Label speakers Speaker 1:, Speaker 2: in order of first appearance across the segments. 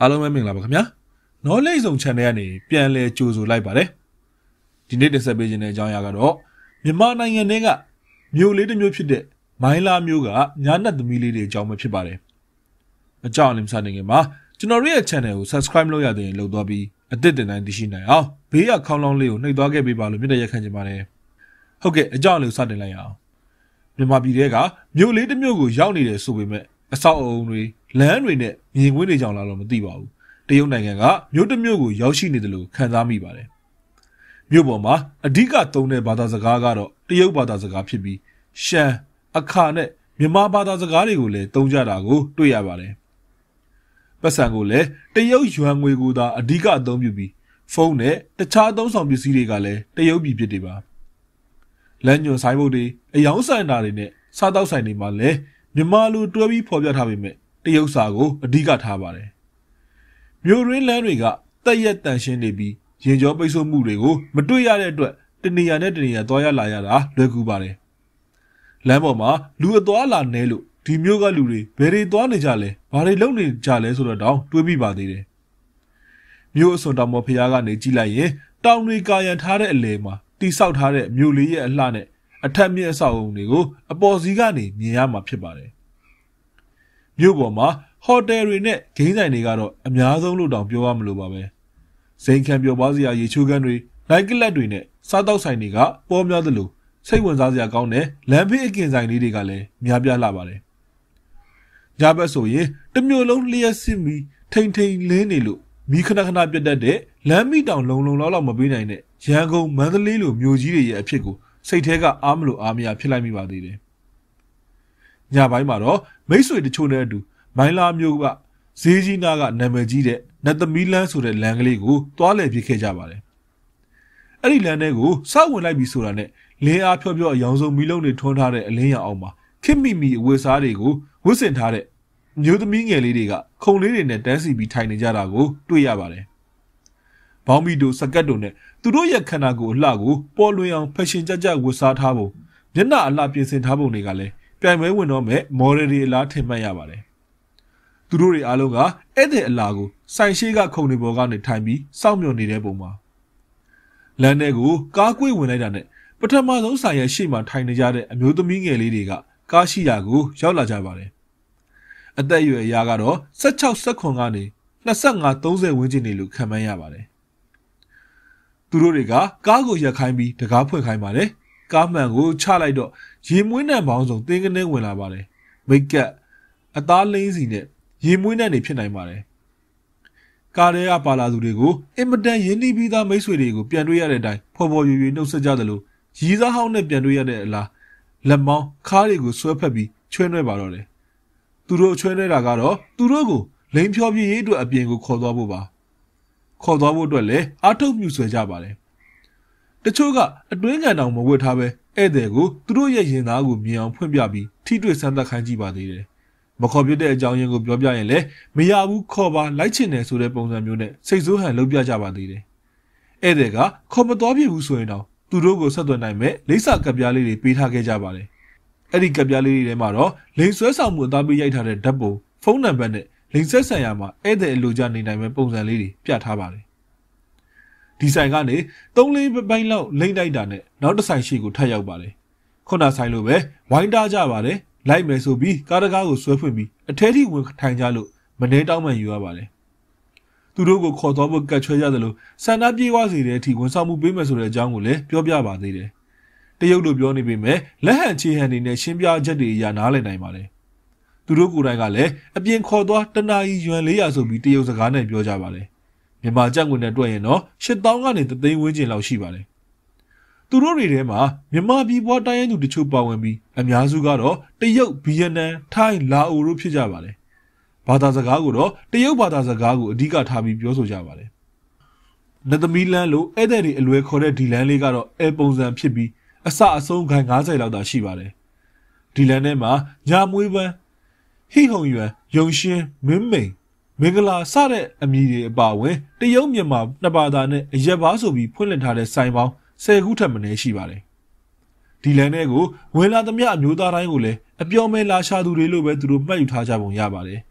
Speaker 1: အားလုံးပဲမင်္ဂလာပါခင်ဗျာနော်လေးစုံ channel ကနေပြန်လဲကြိုဆိုလိုက်ပါတယ်ဒီနေ့တင်ဆက်ပေးခြင်းတဲ့အကြောင်းအရာကတော့မြန်မာနိုင်ငံထဲကမြို့လေးတစ်မြို့ဖြစ်တဲ့မိုင်းလာမြို့ကညာနတ်သမီးလေးတွေအကြောင်းပဲဖြစ်ပါတယ်အကြောင်းအလင်းစတင်ခင်မှာကျွန်တော်ရဲ့ channel ကို subscribe လုပ်ရတဲ့ရင်လုပ်သွားပြီးအသစ်တင်တိုင်းသိရှိနိုင်အောင်ဘေးကခေါင်းလောင်းလေးကိုနှိပ်သွားခဲ့ပေးပါလို့မြတ်တဲ့ရက်ခံချင်ပါတယ်ဟုတ်ကဲ့အကြောင်းအလင်းစတင်လိုက်ရအောင်မြန်မာပြည်ထဲကမြို့လေးတစ်မြို့ကိုရောက်နေတယ်ဆိုပေမဲ့အဆောက်အအုံတွေလမ်းတွေနဲ့မြင်ကွင်းတွေကြောင့်လာတော့မသိပါဘူးတရုတ်နိုင်ငံကမြို့တစ်မြို့ကိုရောက်ရှိနေတယ်လို့ခံစားမိပါတယ်မြို့ပေါ်မှာအဓိကသုံးတဲ့ဘာသာစကားကတော့တရုတ်ဘာသာစကားဖြစ်ပြီးရှမ်းအခါနဲ့မြန်မာဘာသာစကားတွေကိုလည်းသုံးကြတာကိုတွေ့ရပါတယ်ပတ်စံကိုလည်းတရုတ်ယွမ်ငွေကိုသာအဓိကအသုံးပြုပြီးဖုန်းနဲ့တခြားအသုံးဆောင်ပစ္စည်းတွေကလည်းတရုတ်ပြည်ဖြစ်တွေပါလမ်းညွန်ဆိုင်ဘုတ်တွေအယောင်ဆိုင်တာတွေနဲ့စားတောက်ဆိုင်တွေမှာလည်းမြန်မာလိုတွဲပြီးဖော်ပြထားပေမဲ့တရုတ်စာကိုအဓိကထားပါတယ်မြို့ရင်းလမ်းတွေကတက်ရက်တန်ရှင်းနေပြီးရင်ကျော်ပိတ်ဆို့မှုတွေကိုမတွေ့ရတဲ့အတွက်တနေရာနဲ့တနေရာသွားရလာရတာလွယ်ကူပါတယ်လမ်းပေါ်မှာလူအသွားလာနေလို့ဒီမြို့ကလူတွေဘယ်တွေသွားနေကြလဲဘာတွေလုပ်နေကြလဲဆိုတော့တောင်တွေးမိပါသေးတယ်မြို့အစွန်တောင်ပေါ်ဖျားကနေကြည့်လိုက်ရင်တောင်တွေကာရန်ထားတဲ့အလယ်မှာတိဆောက်ထားတဲ့မြို့လေးရဲ့အလှနဲ့အထက်မြင့်အဆောက်အုံတွေကိုအပေါ်စီးကနေမြင်ရမှာဖြစ်ပါတယ်မြို့ပေါ်မှာဟိုတယ်တွေနဲ့ဂိမ်းဆိုင်တွေကတော့အများဆုံးလို့တောင်ပြောရမလို့ပါပဲစိန်ခံပျော်ပါစရာရေချိုးခန်းတွေလိုက်ကလက်တွေနဲ့စားတောက်ဆိုင်တွေကပေါ်များသလိုစိတ်ဝင်စားစရာကောင်းတဲ့လမ်းဖေးအကင်ဆိုင်လေးတွေကလည်းများပြားလာပါတယ်ညဘက်ဆိုရင်တမျိုးလုံးလျှက်စစ်မီထိန်ထိန်လင်းနေလို့မီခဏခဏပြတ်တတ်တဲ့လမ်းမီတောင်လုံလုံလောက်မပေးနိုင်တဲ့ရန်ကုန်မန္တလေးလိုမြို့ကြီးတွေရဲ့အဖြစ်ကိုစိတ်ထဲကအားမလို့အားမရဖြစ်လိုက်မိပါသေးတယ်ညပိုင်းမှာတော့မိတ်ဆွေတချို့နဲ့အတူမိုင်းလာမျိုးကဈေးကြီးနာကနာမည်ကြီးတဲ့နတ်သမီးလမ်းဆိုတဲ့လမ်းကလေးကိုတွားလည်ပြစ်ခဲ့ကြပါတယ်အဲ့ဒီလမ်းထဲကိုစောက်ဝင်လိုက်ပြီးဆိုတာနဲ့လင်းအားဖြောဖြောအယောင်ဆုံးမီးလုံးတွေထွန်းထားတဲ့အလင်းရောင်အောင်မှာခစ်မိမိအဝတ်စားတွေကိုဝတ်ဆင်ထားတဲ့မျိုးသမီးငယ်လေးတွေကခုံလေးတွေနဲ့တန်းစီပြီးထိုင်နေကြတာကိုတွေ့ရပါတယ်ဘောင်းမီတို့စကတ်တို့နဲ့သူတို့ရဲ့ခန္ဓာကိုယ်အလှကိုပေါ်လွင်အောင်ဖက်ရှင်ကြကြဝတ်စားထားပုံမျက်နှာအလှပြင်ဆင်ထားပုံတွေကလည်းပြိုင်ပွဲဝင်တော့မဲ့မော်ဒယ်တွေအလားထင်မှတ်ရပါတယ်သူတို့တွေအားလုံးကဧည့်သည်အလားကိုဆိုင်ရှိကခုံတွေပေါ်ကနေထိုင်ပြီးစောင့်မျှော်နေတဲ့ပုံမှာလမ်းထဲကိုကားကွေ့ဝင်လိုက်တာနဲ့ပထမဆုံးဆိုင်ရဲ့ရှေ့မှာထိုင်နေကြတဲ့အမျိုးသမီးငယ်လေးတွေကကားရှိရာကိုရောက်လာကြပါတယ်အသက်အရွယ်အရာကတော့16-19ကနေ25-30ဝန်းကျင်နေလို့ခံမှန်းရပါတယ်သူတို့တွေကကားကိုရက်ခိုင်းပြီးတကားဖွင့်ခိုင်းပါတယ်ကားမှန်ကိုချလိုက်တော့ရေမွေးနှံပေါင်းစုံသင်းကနေဝင်လာပါတယ်မိတ်ကပ်အသားလိမ့်စီနဲ့ရေမွေးနှံတွေဖြစ်နိုင်ပါတယ်ကားထဲကပါလာသူတွေကိုအင်မတန်ရင်းနှီးပြီးသားမိတ်ဆွေတွေကိုပြန်တွေ့ရတဲ့အတိုင်းဖော်ဖော်ရွေရွေနှုတ်ဆက်ကြသလိုရီးစားဟောင်းနဲ့ပြန်တွေ့ရတဲ့အလားလက်မောင်းခါးတွေကိုဆွဲဖက်ပြီးချွဲနှဲပါတော့တယ်သူတို့ချွဲနှဲတာကတော့သူတို့ကိုလိန်ဖြောပြရေးအတွက်အပြင်ကိုခေါ်သွားဖို့ပါခေါ်သွားဖို့အတွက်လည်းအားထုတ်မြူဆွဲကြပါတယ်တချို့ကအတွင်းကန်တောင်မဝတ်ထားပဲဧည့်သည်ကိုသူတို့ရဲ့ရင်သားကိုမြင်အောင်ဖွင့်ပြပြီးထိတွေ့စမ်းသပ်ခိုင်းကြည့်ပါသေးတယ်မခေါ်ပြတဲ့အကြောင်းရင်းကိုပြောပြရင်လည်းမရဘူးခေါ်ပါလိုက်ချင်တယ်ဆိုတဲ့ပုံစံမျိုးနဲ့စိတ်ဆိုးဟန်လုပ်ပြကြပါသေးတယ်ဧည့်သည်ကခေါ်မသွားပြဘူးဆိုရင်တော့သူတို့ကိုဆက်သွယ်နိုင်မဲ့လိပ်စာကပ်ပြားလေးတွေပေးထားခဲ့ကြပါတယ်အဲ့ဒီကပ်ပြားလေးတွေထဲမှာတော့လိန်ဆွဲဆောင်မှုအသားပေးရိုက်ထားတဲ့ဓာတ်ပုံဖုန်းနံပါတ်နဲ့လိန်ဆက်ဆံရမှာဧည့်သည်အလိုကျနေနိုင်မဲ့ပုံစံလေးတွေပြထားပါတယ်ဒီဆိုင်ကနေ3-4ပိုင်းလောက်လိမ့်လိုက်တာနဲ့နောက်တစ်ဆိုင်ရှိကိုထပ်ရောက်ပါတယ်ခုနဆိုင်လိုပဲဝိုင်းတားကြပါတယ်လိုက်မယ်ဆိုပြီးကားတကားကိုဆွဲဖွင့်ပြီးအထဲထိဝင်ထိုင်ကြလို့မနှဲတောင်းမှန်ယူရပါတယ်သူတို့ကိုခေါ်သွားဖို့ကတ်ချွဲကြသလိုစန္ဒပြေးဝစီတဲ့အထိဝန်ဆောင်မှုပေးမယ်ဆိုတဲ့အကြောင်းကိုလည်းပြောပြပါသေးတယ်တရုတ်လိုပြောနေပေမဲ့လက်ဟန်ချေဟန်တွေနဲ့ရှင်းပြချက်တွေအရာနားလည်နိုင်ပါတယ်သူတို့ကိုယ်တိုင်ကလည်းအပြင်ခေါ်သွားတနာရီယွမ်400ဆိုပြီးတရုတ်စကားနဲ့ပြောကြပါတယ်မြန်မာကျပ်ငွေနဲ့တွက်ရင်တော့8000ကနေ3000ဝန်းကျင်လောက်ရှိပါတယ်သူတို့တွေထဲမှာမြန်မာပြည်ပွားတိုင်းရင်းသူတချို့ပါဝင်ပြီးအများစုကတော့တရုတ်ဗီယက်နမ်ထိုင်းလာအိုတို့ဖြစ်ကြပါတယ်ဘာသာစကားကိုတော့တရုတ်ဘာသာစကားကိုအဓိကထားပြီးပြောဆိုကြပါတယ်နတ်သမီးလမ်းလို့ဧည့်သည်တွေအလွယ်ခေါ်တဲ့ဒီလမ်းလေးကတော့အဲပုံစံဖြစ်ပြီးအစအဆုံးခိုင်90လောက်သာရှိပါတယ်ဒီလမ်းထဲမှာညာမွေးပန်းဟိဟုံယွမ်ယုံရှင်းမင်းမိန်မင်္ဂလာစတဲ့အမည်တွေအပါအဝင်တရုတ်မြန်မာနှစ်ဘာသာနဲ့အရက်ဘားဆိုပြီးဖွင့်လှစ်ထားတဲ့ဆိုင်ပေါင်း10ခုထက်မနည်းရှိပါတယ်ဒီလမ်းထဲကိုဝင်လာသမျှအမျိုးသားတိုင်းကိုလည်းအပြောမဲလာရှာသူတွေလို့ပဲသူတို့မှတ်ယူထားကြပုံရပါတယ်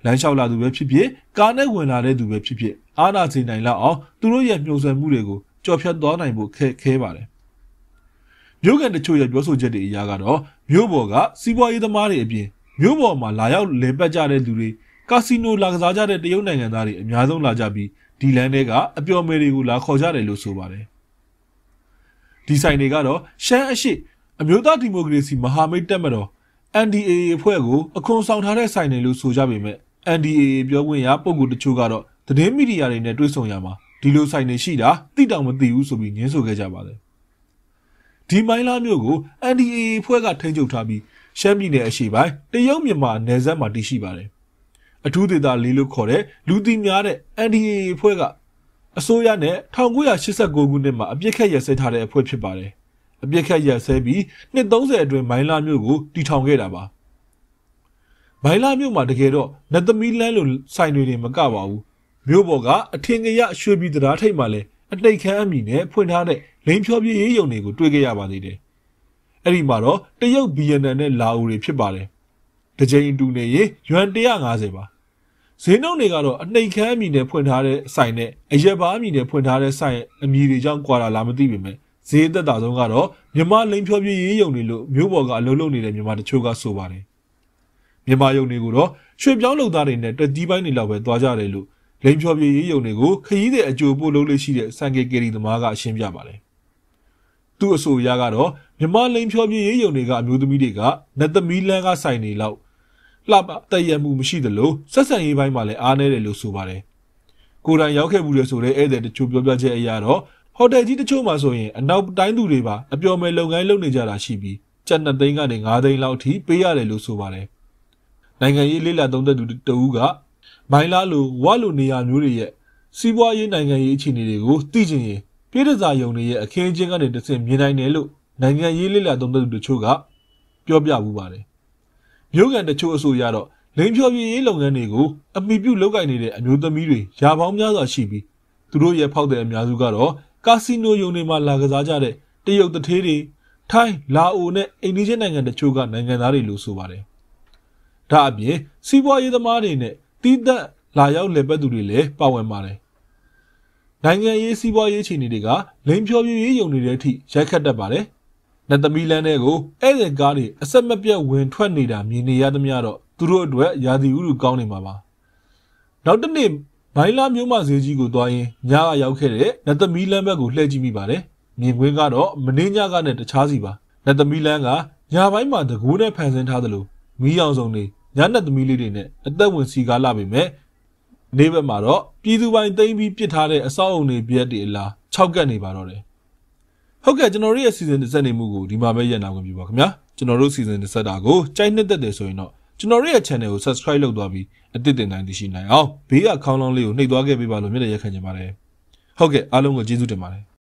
Speaker 1: လမ်းလျှောက်လာသူပဲဖြစ်ဖြစ်ကားနဲ့ဝင်လာတဲ့သူပဲဖြစ်ဖြစ်အားနာစေနိုင်လောက်အောင်သူတို့ရဲ့မြုံဆွဲမှုတွေကိုကြော်ဖြတ်သွားနိုင်ဖို့ခဲပါတယ်မြို့ကန်တချို့ရဲ့ပြောဆိုချက်တွေအရကတော့မြို့ပေါ်ကစီးပွားရေးသမားတွေအပြင်မြို့ပေါ်မှာလာရောက်လည်ပတ်ကြတဲ့သူတွေကာစီနိုလာကစားကြတဲ့တရုတ်နိုင်ငံသားတွေအများဆုံးလာကြပြီးဒီလမ်းတွေကအပျော်မယ်တွေကိုလာခေါ်ကြတယ်လို့ဆိုပါတယ်ဒီဆိုင်တွေကတော့ရှမ်းအရှိအမျိုးသားဒီမိုကရေစီမဟာမိတ်တပ်မတော် NDAA အဖွဲ့ကိုအခွန်ဆောင်ထားတဲ့ဆိုင်တွေလို့ဆိုကြပေမဲ့ NDAA ပြောခွင့်ရပုံကူတချို့ကတော့သတင်းမီဒီယာတွေနဲ့တွေ့ဆုံရမှာဒီလိုဆိုင်တွေရှိတာသိတောင်မသိဘူးဆိုပြီးငင်းဆိုခဲ့ကြပါတယ်ဒီမိုင်းလားမျိုးကို NDAA အဖွဲ့ကထိန်းချုပ်ထားပြီးရှမ်းပြည်နယ်အရှေ့ပိုင်းတရုတ်မြန်မာနယ်စပ်မှာတည်ရှိပါတယ်အထူးဒေသလေးလို့ခေါ်တဲ့လူသိများတဲ့ NDAA အဖွဲ့ကအစိုးရနဲ့1989ခုနှစ်မှာအပြစ်ခတ်ရစဲထားတဲ့အဖွဲ့ဖြစ်ပါတယ်အပြစ်ခတ်ရစဲပြီးနှစ်30အတွင်းမိုင်းလားမျိုးကိုတည်ထောင်ခဲ့တာပါမိုင်းလားမျိုးမှာတကယ်တော့နတ်သမီးလန်းလိုဆိုင်တွေမကပါဘူးမြို့ပေါ်ကအထင်ကရရွှေပြည်တရားထိပ်မှာလည်းအတိတ်ခမ်းအမည်နဲ့ဖွင့်ထားတဲ့လိန်ဖြောပြေးရေးရုံတွေကိုတွေ့ခဲ့ရပါသေးတယ်အဲ့ဒီမှာတော့တရုတ်ဗီယက်နမ်နဲ့လာအိုတွေဖြစ်ပါတယ်တစ်ချိန်အတူနေရင်ယွမ်150ပါဈေးနှုန်းတွေကတော့အနှိမ်ခမ်းအမည်နဲ့ဖွင့်ထားတဲ့ဆိုင်နဲ့အရက်ဘာအမည်နဲ့ဖွင့်ထားတဲ့ဆိုင်အမည်တွေကြောင့်ကွာလာမသိပေမဲ့ဈေးသက်သာဆုံးကတော့မြန်မာလိန်ဖြောပြေးရေးရုံတွေလို့မြို့ပေါ်ကအလုံးလုံးနေတဲ့မြန်မာတချို့ကဆိုပါတယ်မြန်မာရုံတွေကိုတော့ရွှေပြောင်းလုပ်သားတွေနဲ့တက်တီးပိုင်းတွေလောက်ပဲသွားကြတယ်လို့လိန်ဖြောပြေးရေးရုံတွေကိုခရီးသည်အကျိုးပို့လုပ်လို့ရှိတဲ့စံကေကရီသမားကအရှင်းပြပါတယ်သူ့အဆိုအရကတော့မြန်မာလိန်ဖြောပြေးရေးရုံတွေကအမျိုးသမီးတွေကနတ်သမီးလန်းကဆိုင်တွေလောက်လှပတည့်ရမှုမရှိသလိုဆက်ဆံရေးပိုင်းမှာလည်းအားနည်းတယ်လို့ဆိုပါတယ်ကိုယ်တိုင်ရောက်ခဲ့မှုတွေဆိုတဲ့ဧည့်သည်တချို့ပြောပြချက်အရတော့ဟိုတယ်ကြီးတချို့မှာဆိုရင်အနောက်တိုင်းသူတွေပါအပျော်မယ်လုပ်ငန်းလုပ်နေကြတာရှိပြီးကျပ်2သိန်းကနေ5သိန်းလောက်အထိပေးရတယ်လို့ဆိုပါတယ်နိုင်ငံရေးလေးလာသုံးသက်သူတဦးကမိုင်းလားလိုဝါလိုနေရာမျိုးတွေရဲ့စီးပွားရေးနိုင်ငံရေးအခြေအနေတွေကိုသိချင်ရင်ပြည်ထစာယုံတွေရဲ့အခင်းအကျင်းကနေတဆင့်မြင်နိုင်တယ်လို့နိုင်ငံရေးလေးလာသုံးသက်သူတချို့ကပြောပြမှုပါတယ်မြို့ကန်တချို့အဆိုရတော့လိန်ဖြောပြေးရေးလုပ်ငန်းတွေကိုအမိပြုလုပ်ကိုင်နေတဲ့အမျိုးသမီးတွေရာပေါင်းများစွာရှိပြီးသူတို့ရဲ့ဖောက်တဲ့အများစုကတော့ကာစီနိုယုံတွေမှာလာကစားကြတဲ့တရုတ်တထေးတွေထိုင်းလာအိုနဲ့အိန္ဒိယနိုင်ငံတချို့ကနိုင်ငံသားတွေလို့ဆိုပါတယ်ဒါအပြင်စီးပွားရေးသမားတွေနဲ့တီးသက်လာရောက်လည်ပတ်သူတွေလည်းပါဝင်ပါတယ်နိုင်ငံရေးစီးပွားရေးအခြေအနေတွေကလိန်ဖြောပြေးရေးယုံတွေတဲ့အထိရိုက်ခတ်တတ်ပါတယ်နတ်သမီးလန်းတွေကိုဧည့်သည်ကားတွေအဆက်မပြတ်ဝင်ထွက်နေတာမြင်နေရသမျှတော့သူတို့အတွက်ရာသီဥတုကောင်းနေမှာပါနောက်တစ်နေ့မိုင်းလားမြို့မဈေးကြီးကိုသွားရင်ညကရောက်ခဲ့တဲ့နတ်သမီးလန်းဘက်ကိုလှည့်ကြည့်မိပါတယ်မြင်ကွင်းကတော့မင်းညကနဲ့တခြားစီပါနတ်သမီးလန်းကညပိုင်းမှာတကိုးနဲ့ဖန်ဆင်းထားသလိုမီးရောင်စုံတွေညနတ်သမီးလေးတွေနဲ့အသက်ဝင်စီကားလာပေမဲ့နေ့ဘက်မှာတော့ပြည်သူပိုင်သိမ်းပြီးပစ်ထားတဲ့အဆောက်အုံတွေပြက်တွေအလား6ကတ်နေပါတော့တယ်ဟုတ်ကဲ့ကျွန်တော်တို့ရဲ့စီစဉ်တစ်ဆက်နေမှုကိုဒီမှာပဲရပ်နာခွင့်ပြုပါခင်ဗျာကျွန်တော်တို့စီစဉ်တစ်ဆက်တာကိုကြိုက်နှစ်သက်တယ်ဆိုရင်တော့ကျွန်တော်တို့ရဲ့ channel ကို subscribe လုပ်သွားပြီးအသစ်တင်တိုင်းသိရှိနိုင်အောင်ဘေးကခေါင်းလောင်းလေးကိုနှိပ်သွားခဲ့ပေးပါလို့မျက်နှာရက်ခံချင်ပါတယ်ဟုတ်ကဲ့အားလုံးကိုကျေးဇူးတင်ပါတယ်